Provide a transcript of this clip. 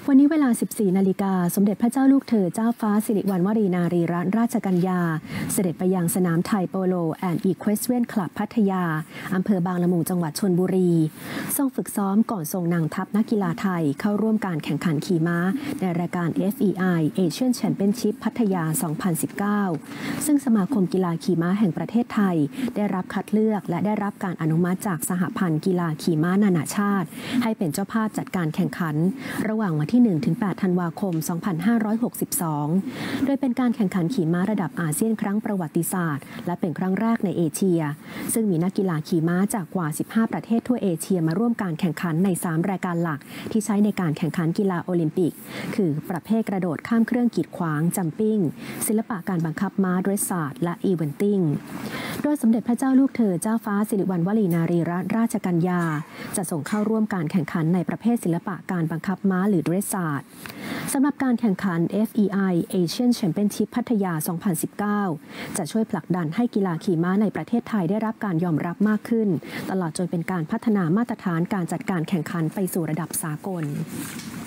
วันนี้เวลา 14 นาฬิกาสมเด็จพระเจ้าลูกเธอเจ้าฟ้าสิริวัณวรีนารีรัตนราชกัญญาเสด็จไปยังสนามไทยโปโลแอนด์อีควสเวียนคลับพัทยาอำเภอบางละมุงจังหวัดชลบุรีทรงฝึกซ้อมก่อนส่งนางทัพนักกีฬาไทยเข้าร่วมการแข่งขันขี่ม้าในรายการ FEI Asian Championship พัทยา 2019 ซึ่งสมาคมกีฬาขี่ม้าแห่งประเทศไทยได้รับคัดเลือกและได้รับการอนุมัติจากสหพันธ์กีฬาขี่ม้านานาชาติให้เป็นเจ้าภาพจัดการแข่งขันระหว่างวันที่ 1-8 ธันวาคม 2562 โดยเป็นการแข่งขันขี่ม้าระดับอาเซียนครั้งประวัติศาสตร์และเป็นครั้งแรกในเอเชียซึ่งมีนักกีฬาขี่ม้าจากกว่า 15 ประเทศทั่วเอเชียมาร่วมการแข่งขันใน 3 รายการหลักที่ใช้ในการแข่งขันกีฬาโอลิมปิกคือประเภทกระโดดข้ามเครื่องกีดขวางจัมปิ้งศิลปะการบังคับม้าเดรสซาร์ดและอีเวนติ้งโดยสมเด็จพระเจ้าลูกเธอเจ้าฟ้าสิริวัณวรีนารีรัตนราชกัญญาจะส่งเข้าร่วมการแข่งขันในประเภทศิลปะการบังคับม้าหรือเดรสซาร์ดสำหรับการแข่งขัน FEI Asian Championship พัทยา 2019 จะช่วยผลักดันให้กีฬาขี่ม้าในประเทศไทยได้รับการยอมรับมากขึ้นตลอดจนเป็นการพัฒนามาตรฐานการจัดการแข่งขันไปสู่ระดับสากล